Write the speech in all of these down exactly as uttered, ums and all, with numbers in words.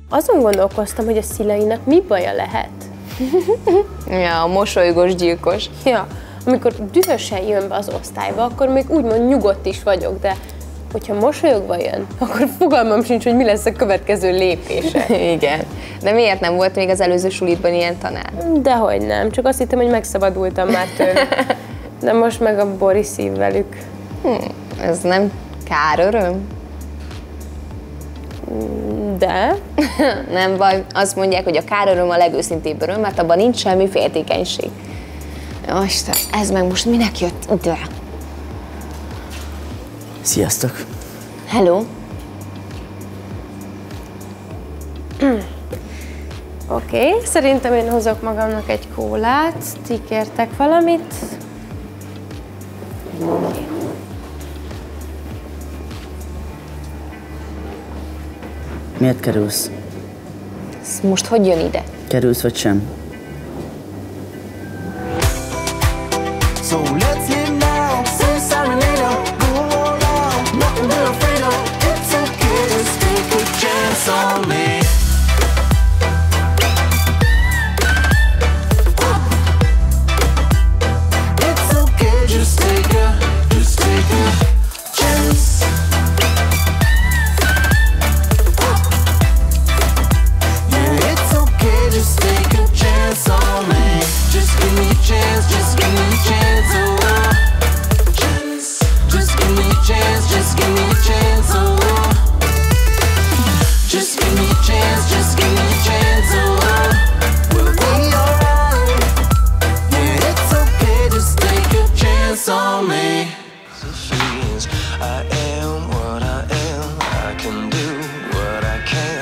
Azon gondolkoztam, hogy a szüleinek mi baja lehet. Ja, a mosolygós gyilkos. Ja, amikor dühösen jön be az osztályba, akkor még úgymond nyugodt is vagyok, de hogyha mosolyogva jön, akkor fogalmam sincs, hogy mi lesz a következő lépése. Igen. De miért nem volt még az előző sulitban ilyen tanár? Dehogy nem, csak azt hittem, hogy megszabadultam már tőle. De most meg a Boris szív velük. Hm, ez nem kár öröm? De? Nem baj, azt mondják, hogy a kár öröm a legőszintébb öröm, mert abban nincs semmi féltékenység. Jó, Isten, ez meg most minek jött ide? Sziasztok! Hello! Oké, okay. Szerintem én hozok magamnak egy kólát. Ti kértek valamit? Okay. Miért kerülsz? Ez most hogy jön ide? Kerülsz vagy sem? So let's hit now, say sorry later, go all out, nothing we're afraid of, it's okay, just take a chance on me. It's okay, just take a, just take a chance. Yeah, it's okay, just take a chance on me. Just give me a chance, just give me a chance, oh, oh. Chance. Just give me a chance, just give me a chance, oh, oh. Just give me a chance, just give me a chance, oh, oh. We'll be alright. Yeah, it's okay, just take a chance on me. I am what I am, I can do what I can.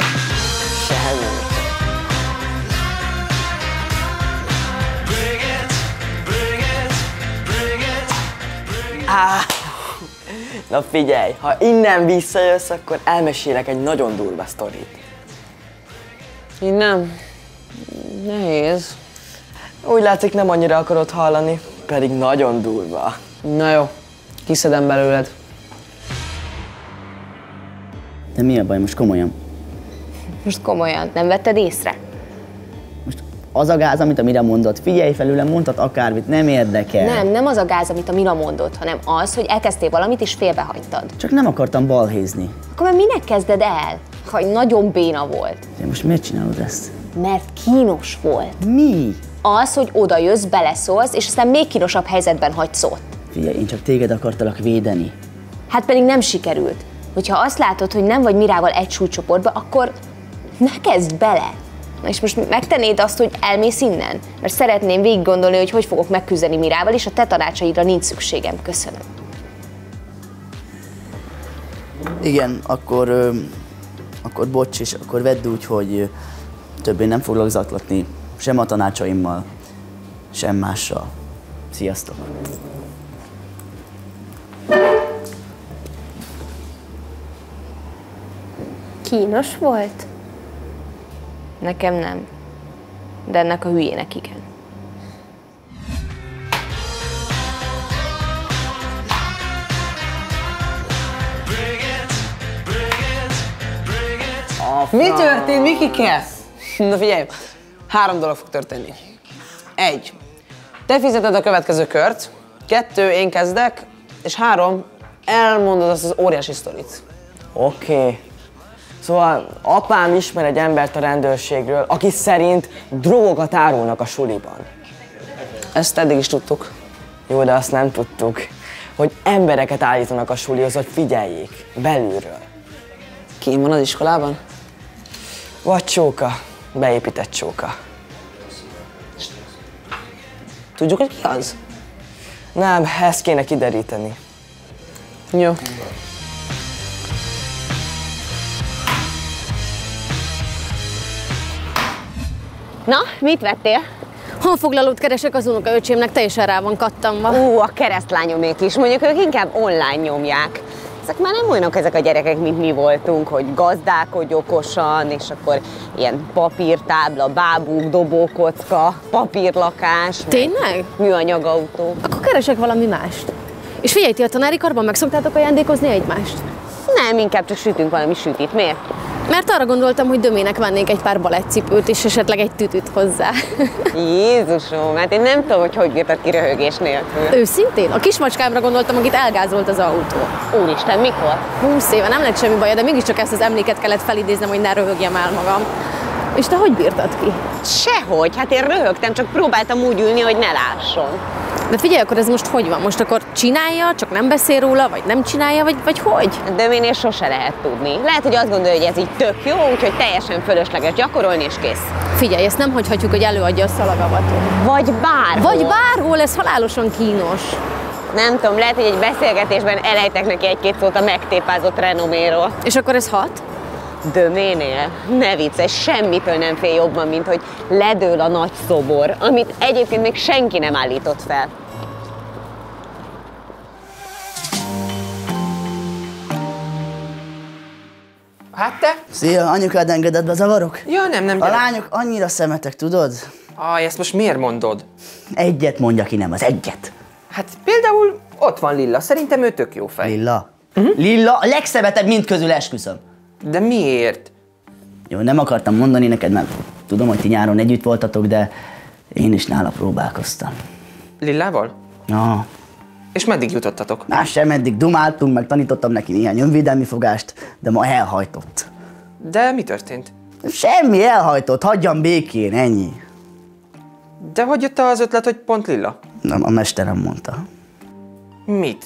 Ah, na figyelj, ha innen visszajössz, akkor elmesélek egy nagyon durva sztorit. Én nem. Nehéz. Úgy látszik, nem annyira akarod hallani, pedig nagyon durva. Na jó, kiszedem belőled. De mi a baj most komolyan? Most komolyan, nem vetted észre? Most az a gáz, amit a Mira mondott, figyelj felőlem, mondhat akármit, nem érdekel. Nem, nem az a gáz, amit a Mira mondott, hanem az, hogy elkezdtél valamit és félbehagytad. Csak nem akartam balhézni. Akkor már minek kezded el? Ha nagyon béna volt. De most miért csinálod ezt? Mert kínos volt. Mi? Az, hogy oda jössz, beleszólsz, és aztán még kínosabb helyzetben hagysz ott. Figyelj, én csak téged akartalak védeni. Hát pedig nem sikerült. Hogyha azt látod, hogy nem vagy Mirával egy súlycsoportban, akkor ne kezdj bele. Na és most megtennéd azt, hogy elmész innen? Mert szeretném végig gondolni, hogy hogy fogok megküzdeni Mirával, és a te tanácsaidra nincs szükségem. Köszönöm. Igen, akkor, ö, akkor bocs, és akkor vedd úgy, hogy ö, többé nem foglak zaklatni, sem a tanácsaimmal, sem mással. Sziasztok! Kínos volt? Nekem nem. De ennek a hülyének igen. Mi történt, Mikike? Na figyelj, három dolog fog történni. Egy, te fizeted a következő kört, kettő, én kezdek, és három, elmondod azt az óriási sztorit. Oké. Okay. Szóval apám ismer egy embert a rendőrségről, aki szerint drogokat árulnak a suliban. Ezt eddig is tudtuk. Jó, de azt nem tudtuk, hogy embereket állítanak a sulihoz, hogy figyeljék belülről. Ki van az iskolában? Vagy csóka, beépített csóka. Tudjuk, hogy ki az? Nem, ezt kéne kideríteni. Jó. Na, mit vettél? Honfoglalót keresek az unokaöcsémnek, teljesen rá van kattanva. Ú, a keresztlányomék is, mondjuk ők inkább online nyomják. Ezek már nem olyanok ezek a gyerekek, mint mi voltunk, hogy gazdálkodj okosan, és akkor ilyen papírtábla, bábuk, dobókocka, papírlakás. Tényleg? Műanyagautó. Akkor keresek valami mást. És figyelj, ti a tanári karban meg szoktátok ajándékozni egymást? Nem, inkább csak sütünk valami sütit. Miért? Mert arra gondoltam, hogy Dömének vennék egy pár balettcipőt és esetleg egy tütüt hozzá. Jézusom, hát én nem tudom, hogy hogy bírtad ki röhögés nélkül. Őszintén? A kismacskámra gondoltam, akit elgázolt az autó. Úristen, mikor? húsz éve, nem lett semmi baja, de mégiscsak ezt az emléket kellett felidéznem, hogy ne röhögjem el magam. És te hogy bírtad ki? Sehogy, hát én röhögtem, csak próbáltam úgy ülni, hogy ne lásson. De figyelj, akkor ez most hogy van? Most akkor csinálja, csak nem beszél róla, vagy nem csinálja, vagy, vagy hogy? De minél sose lehet tudni. Lehet, hogy azt gondolja, hogy ez így tök jó, úgyhogy teljesen fölösleges gyakorolni, és kész. Figyelj, ezt nem hagyhatjuk, hogy előadja a szalagavatot. Vagy bárhol. Vagy bárhol, ez halálosan kínos. Nem tudom, lehet, hogy egy beszélgetésben elejtek neki egy-két szót a megtépázott renoméról. És akkor ez hat? Döménél? Ne viccelj, semmitől nem fél jobban, mint hogy ledől a nagy szobor, amit egyébként még senki nem állított fel. Hát te? Szia, anyukád engedett be, zavarok? Ja, nem, nem, A gyere. lányok annyira szemetek, tudod? Aj, ezt most miért mondod? Egyet mondja ki, nem az egyet. Hát például ott van Lilla, szerintem ő tök jó fej. Lilla? Uh-huh. Lilla a legszebbetebb mind közül, esküszöm. De miért? Jó, nem akartam mondani neked, mert tudom, hogy ti nyáron együtt voltatok, de én is nála próbálkoztam. Lillával? Ja. És meddig jutottatok? Már sem eddig dumáltunk, meg tanítottam neki néhány önvédelmi fogást, de ma elhajtott. De mi történt? Semmi, elhajtott, hagyjam békén, ennyi. De hogy jött az ötlet, hogy pont Lilla? Nem, a mesterem mondta. Mit?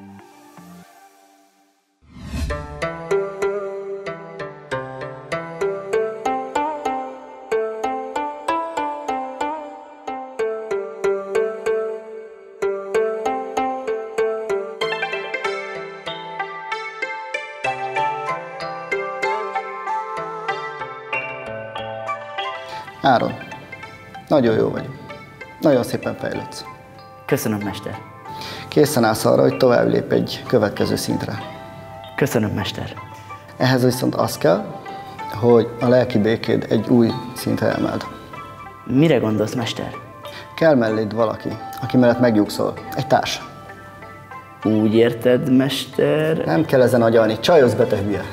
Áron, nagyon jó vagy. Nagyon szépen fejlődsz. Köszönöm, mester. Készen állsz arra, hogy tovább lép egy következő szintre. Köszönöm, mester. Ehhez viszont az kell, hogy a lelki békéd egy új szintre emeld. Mire gondolsz, mester? Kell melléd valaki, aki mellett megnyugszol. Egy társ. Úgy érted, mester? Nem kell ezen agyalni, csajozz be, te hülye.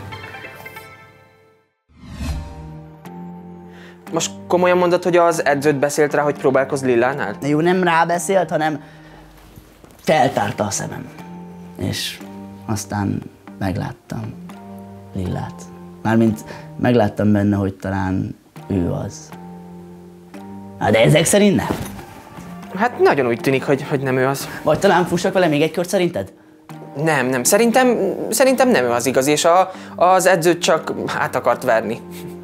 Most komolyan mondod, hogy az edződ beszélt rá, hogy próbálkozz Lillánál? Jó, nem rábeszélt, hanem feltárta a szemem. És aztán megláttam Lillát. Mármint megláttam benne, hogy talán ő az. Na, de ezek szerint nem. Hát nagyon úgy tűnik, hogy, hogy nem ő az. Vagy talán fussak vele még egy kört szerinted? Nem, nem. Szerintem, szerintem nem ő az igaz, és a, az edzőt csak át akart verni.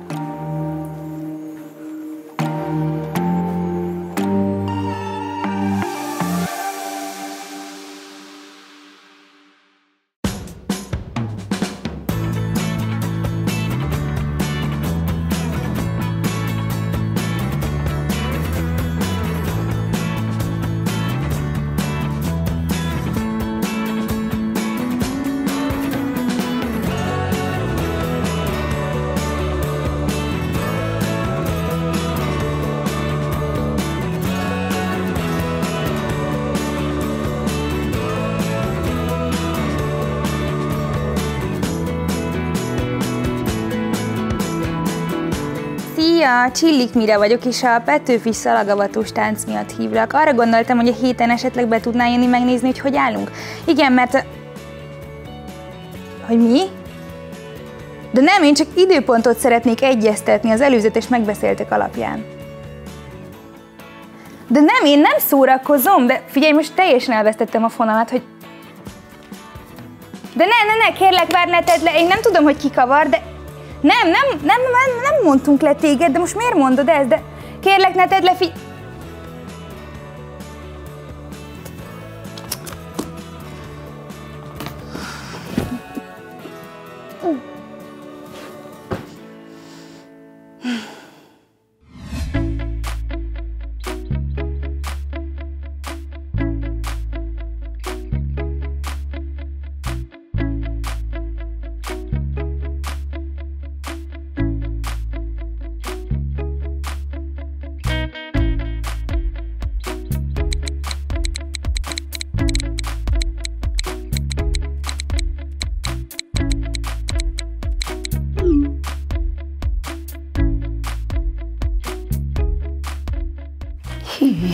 Szia, Csillik Mire vagyok, és a Petőfi szalagavatós tánc miatt hívlak. Arra gondoltam, hogy a héten esetleg be tudnál jönni megnézni, hogy hogy állunk. Igen, mert... A... Hogy mi? De nem, én csak időpontot szeretnék egyeztetni az előzetes megbeszéltek alapján. De nem, én nem szórakozom, de figyelj, most teljesen elvesztettem a fonalat, hogy... De ne, ne, ne, kérlek, várj, ne tedd le, én nem tudom, hogy ki kavar, de... Nem, nem, nem, nem, nem mondtunk le téged, de most miért mondod ezt, de... Kérlek, ne tedd le, fi...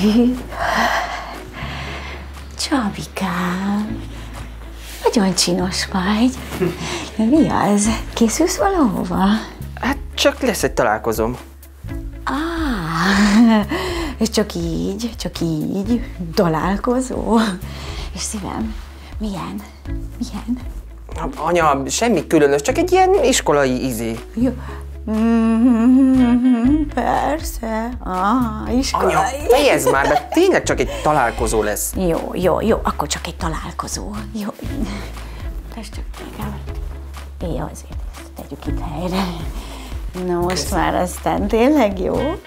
Csabikám, nagyon csinos vagy. Mi az? Készülsz valahova? Hát csak lesz egy találkozom. Ah, és csak így, csak így, találkozó. És szívem, milyen? Milyen? Anya, semmi különös, csak egy ilyen iskolai izé. Jó. Mm, persze. Ah, iskolai. Anya, fejezd már be, tényleg csak egy találkozó lesz. Jó, jó, jó, akkor csak egy találkozó. Jó. Tesd csak inkább. Jó, azért ezt tegyük itt helyre. Na most Köszön. Már aztán tényleg jó.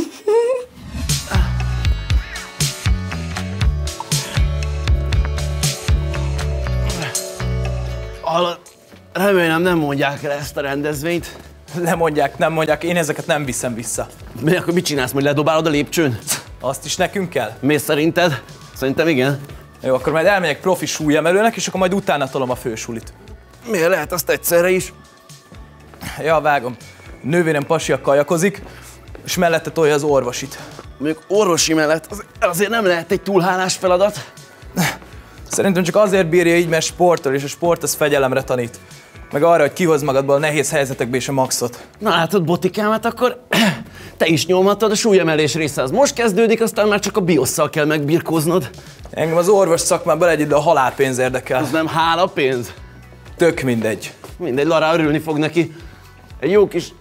Hallod, remélem nem mondják el ezt a rendezvényt. Nem mondják, nem mondják, én ezeket nem viszem vissza. Mi, akkor mit csinálsz, majd ledobálod a lépcsőn? Azt is nekünk kell? Mi szerinted? Szerintem igen. Jó, akkor majd elmegyek profi súlyemelőnek, és akkor majd utána tolom a fősulit. Miért lehet azt egyszerre is? Ja, vágom. Nővérem pasia kajakozik, és mellette tolja az orvosit. Mondjuk orvosi mellett az, azért nem lehet egy túl hálás feladat. Szerintem csak azért bírja így, mert sportol, és a sport az fegyelemre tanít. Meg arra, hogy kihoz magadból a nehéz helyzetekbe is a maxot. Na látod, Botikám, hát akkor te is nyomhatod, a súlyemelés része az most kezdődik, aztán már csak a biosszal kell megbirkóznod. Engem az orvos szakmában egyedül a halálpénz érdekel. Az nem hálapénz? Tök mindegy. Mindegy, Lara örülni fog neki. Egy jó kis...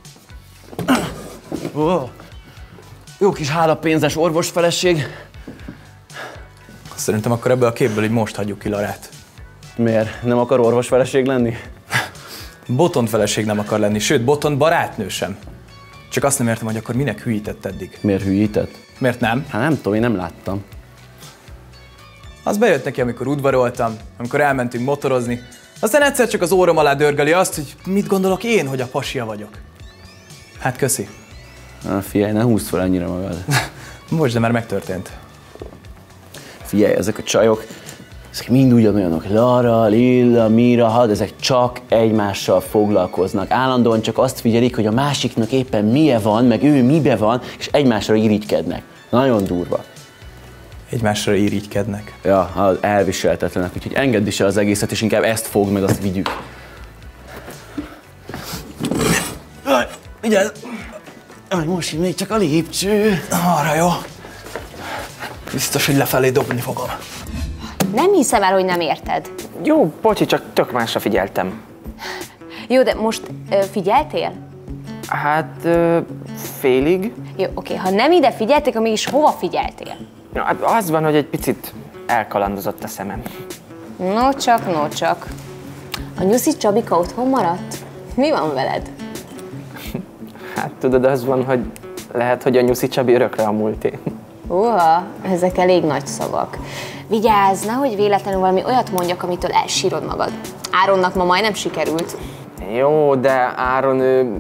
Oh. Jó kis hálapénzes orvosfeleség. Szerintem akkor ebből a képből így most hagyjuk ki Larát. Miért? Nem akar orvosfeleség lenni? Botont feleség nem akar lenni, sőt, Botont barátnő sem. Csak azt nem értem, hogy akkor minek hülyített eddig. Miért hülyített? Miért nem? Hát nem tudom, én nem láttam. Az bejött neki, amikor udvaroltam, amikor elmentünk motorozni. Aztán egyszer csak az órom alá dörgeli azt, hogy mit gondolok én, hogy a pasia vagyok. Hát köszi. Na, figyelj, ne húzd fel ennyire magad. Most, de már megtörtént. Figyelj, ezek a csajok, ezek mind ugyanolyanok. Lara, Lilla, Mira, Had, ezek csak egymással foglalkoznak. Állandóan csak azt figyelik, hogy a másiknak éppen milyen van, meg ő mibe van, és egymásra irigykednek. Nagyon durva. Egymásra irigykednek? Ja, elviseltetlenek, úgyhogy engedd is el az egészet, és inkább ezt fogd meg, azt vigyük. Vigyázz! Most még csak a lépcső. Arra jó. Biztos, hogy lefelé dobni fogom. Nem hiszem el, hogy nem érted. Jó, bocsi, csak tök másra figyeltem. Jó, de most ö, figyeltél? Hát, ö, félig. Jó, oké, ha nem ide figyelték, akkor mégis hova figyeltél? Ja, hát az van, hogy egy picit elkalandozott a szemem. No csak, no csak. A nyuszi Csabika otthon maradt? Mi van veled? Hát tudod, az van, hogy lehet, hogy a nyuszi Csabi örökre a múlté. Uha, ezek elég nagy szavak. Vigyázz, nehogy véletlenül valami olyat mondjak, amitől elsírod magad. Áronnak ma majdnem sikerült. Jó, de Áron ő...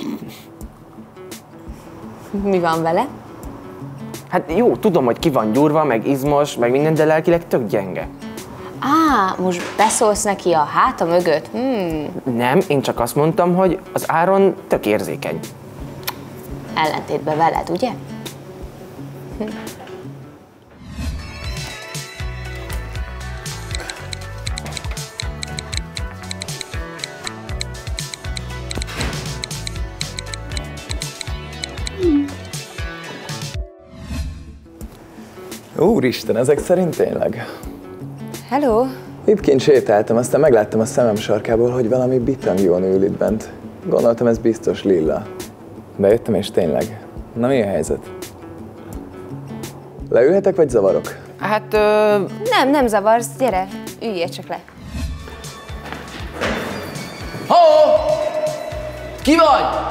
Mi van vele? Hát jó, tudom, hogy ki van gyúrva, meg izmos, meg minden, de lelkileg tök gyenge. Á, most beszólsz neki a háta mögött? Hmm. Nem, én csak azt mondtam, hogy az Áron tök érzékeny. Ellentétben veled, ugye? Hm. Úristen, ezek szerint tényleg? Hello! Itt kint sétáltam, aztán megláttam a szemem sarkából, hogy valami bitangion ül itt bent. Gondoltam, ez biztos Lilla. Bejöttem és tényleg. Na, mi a helyzet? Leülhetek, vagy zavarok? Hát... Ö... Nem, nem zavarsz, gyere, üljél csak le. Ho! Ki vagy?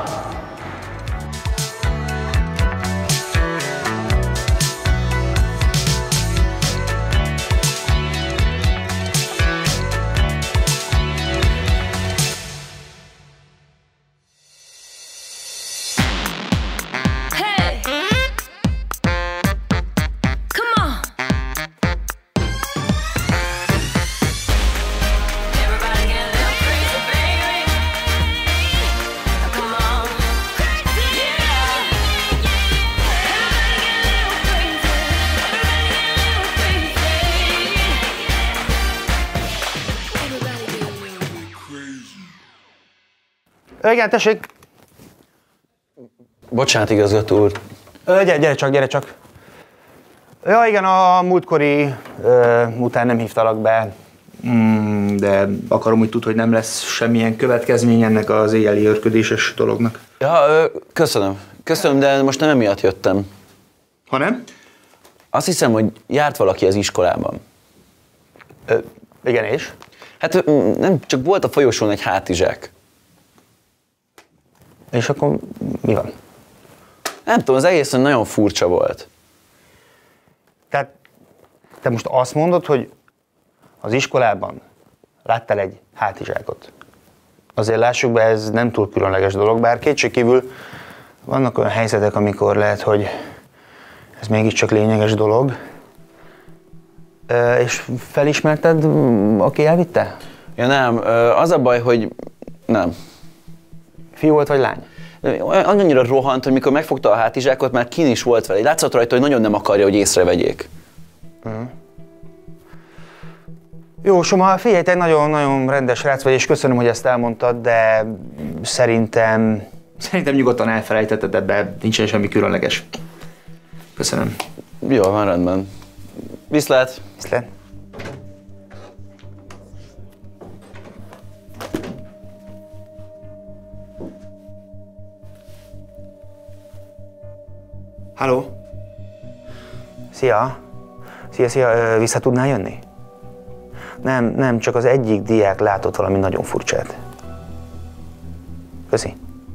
Come on. Igen, tessék. Bocsánat, igazgató úr. Gyere, gyere csak, gyere csak. Ja, igen, a múltkori ö, után nem hívtalak be. Mm, de akarom, hogy tudd, hogy nem lesz semmilyen következmény ennek az éjjeli őrködéses dolognak. Ja, ö, köszönöm. Köszönöm, de most nem emiatt jöttem. Ha nem? Azt hiszem, hogy járt valaki az iskolában. Ö, igen, és? Hát nem, csak volt a folyosón egy hátizsák. És akkor mi van? Nem tudom, az egész nagyon furcsa volt. Tehát te most azt mondod, hogy az iskolában láttál egy hátizsákot. Azért lássuk be, ez nem túl különleges dolog, bár kétségkívül vannak olyan helyzetek, amikor lehet, hogy ez mégiscsak lényeges dolog. És felismerted, aki elvitte? Ja nem, az a baj, hogy nem. Fiú volt vagy lány? Annyira rohant, hogy mikor megfogta a hátizsákot, már kin is volt vele. Látszott rajta, hogy nagyon nem akarja, hogy észrevegyék. Uh-huh. Jó, Soma, figyelj, te nagyon-nagyon rendes srác vagy, és köszönöm, hogy ezt elmondtad, de szerintem... Szerintem nyugodtan elfelejtetted, ebben nincsen semmi különleges. Köszönöm. Jó, van rendben. Viszlát. Viszlát. Halló? Szia! Szia, szia, vissza tudnál jönni? Nem, nem, csak az egyik diák látott valami nagyon furcsát. Köszi.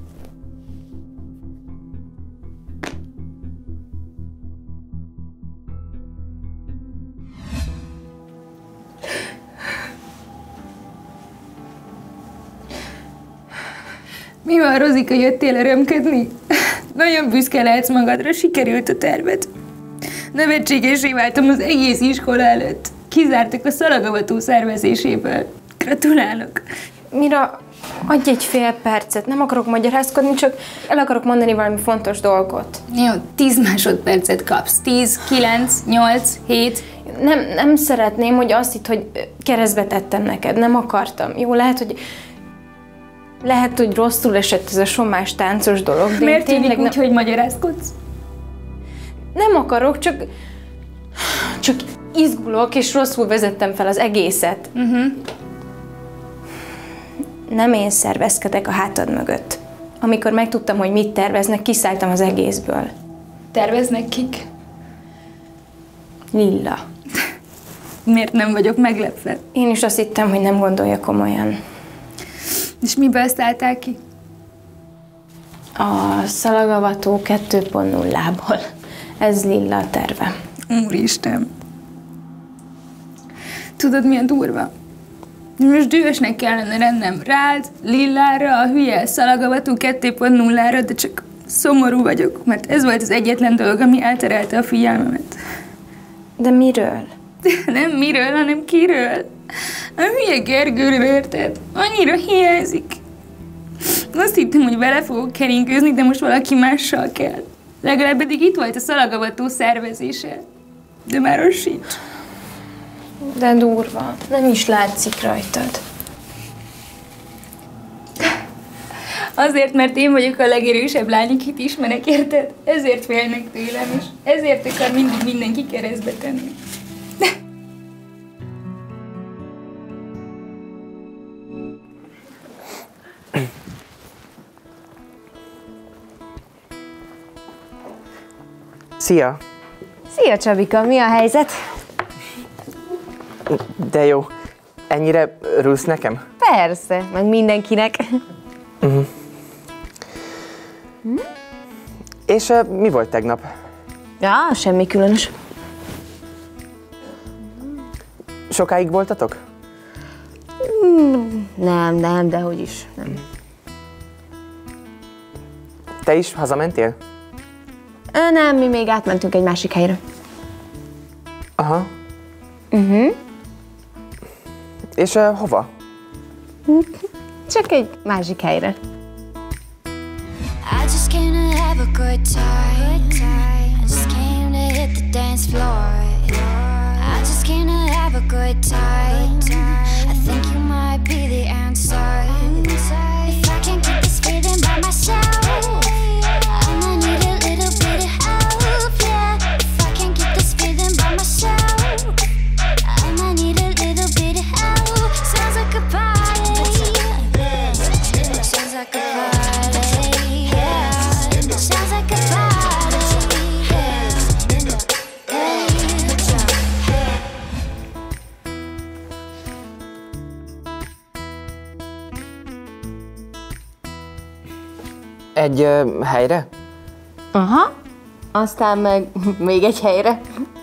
Mi van, Rozika, jöttél örömködni? Nagyon büszke lehetsz magadra, sikerült a terved. Nevetségessé váltam az egész iskola előtt. Kizártak a szalagavató szervezéséből. Gratulálok! Mira, adj egy fél percet, nem akarok magyarázkodni, csak el akarok mondani valami fontos dolgot. Jó, tíz másodpercet kapsz. Tíz, kilenc, nyolc, hét. Nem, nem szeretném, hogy azt hitt, hogy keresztbe tettem neked. Nem akartam. Jó, lehet, hogy lehet, hogy rosszul esett ez a somás táncos dolog. De miért tűnik úgy, nem... hogy magyarázkodsz? Nem akarok, csak... Csak izgulok, és rosszul vezettem fel az egészet. Uh-huh. Nem én szervezkedek a hátad mögött. Amikor megtudtam, hogy mit terveznek, kiszálltam az egészből. Terveznek kik? Lilla. Miért nem vagyok meglepve? Én is azt hittem, hogy nem gondolja komolyan. És miből szálltál ki? A szalagavató kettő pont nullából. Ez Lilla a terve. Úristen. Tudod, milyen durva? Most dühösnek kellene lennem rád, Lillára, a hülye szalagavató kettő pont nullára, de csak szomorú vagyok, mert ez volt az egyetlen dolog, ami elterelte a figyelmemet. De miről? Nem miről, hanem kiről. A hülye Gergőről, érted? Annyira hiányzik. Azt hittem, hogy vele fogok keringőzni, de most valaki mással kell. Legalább eddig itt volt a szalagavató szervezése. De már az sincs. De durva. Nem is látszik rajtad. Azért, mert én vagyok a legerősebb lány, akit ismerek, érted? Ezért félnek tőlem, és ezért akar mindig mindenki keresztbe tenni. Szia! Szia, Csabika, mi a helyzet? De jó. Ennyire örülsz nekem? Persze, meg mindenkinek. Uh-huh. Hm? És uh, mi volt tegnap? Ja, semmi különös. Sokáig voltatok? Mm, nem, nem, de hogy is, nem. Te is hazamentél? Ö, nem, mi még átmentünk egy másik helyre. Aha. Uh-huh. És uh, hova? Csak egy másik helyre. I just came to have a good time. I just came to hit the dance floor. I just came to have a good time. I think you might be the answer. If I can't get this Egy ö, helyre? Aha, aztán meg még egy helyre.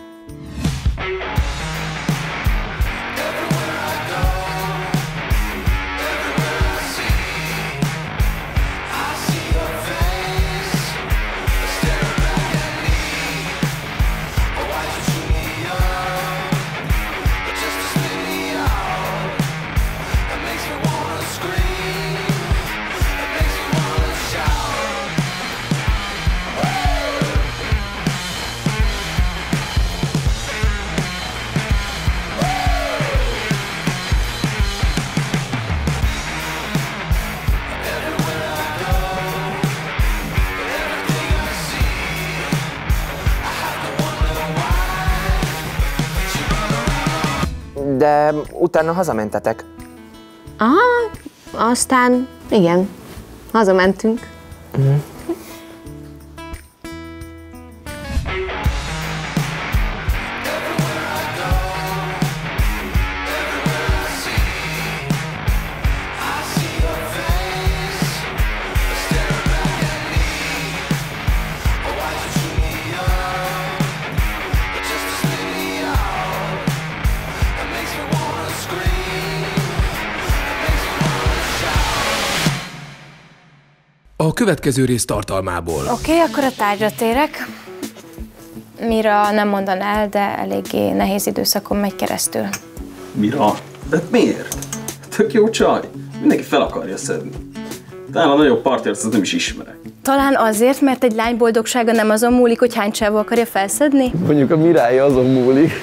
De utána hazamentetek. Aha, aztán igen, hazamentünk. Mm. A következő rész tartalmából. Oké, okay, akkor a tárgyra térek. Mira nem mondan el, de eléggé nehéz időszakon megy keresztül. Mira? De miért? Tök jó csaj. Mindenki fel akarja szedni. Talán a nagyobb partját nem is ismerek. Talán azért, mert egy lány boldogsága nem azon múlik, hogy hány csávó akarja felszedni? Mondjuk a Mirája azon múlik.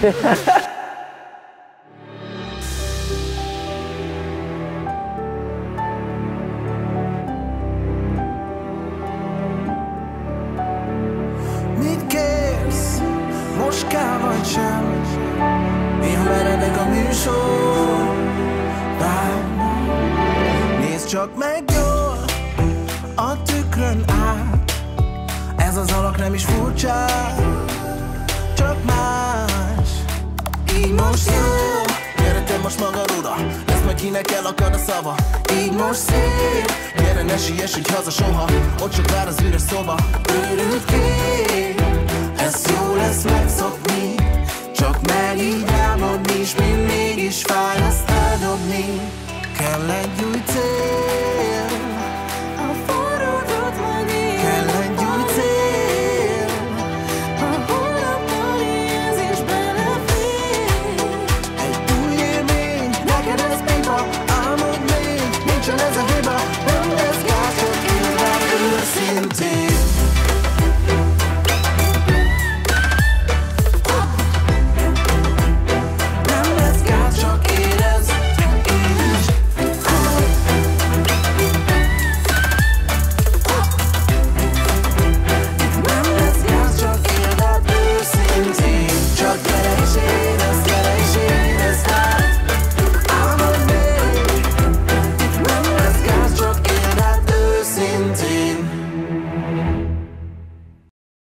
Mit kérsz? Most kell vagy sem? Én meredek a műsor. Várj, nézd csak meg jól a tükrön át. Ez az alak nem is furcsa, csak más. Így most jó, gyere te most magad oda. Lesz meg kinek elakad a szava. Így most szép, gyere ne siess így haza soha. Ott csak vár az üres szoba. Őrült kép, ez jó lesz megszokni. Csak meg így álmodni, s mind mégis fáj azt eldobni. Kell egy új cél,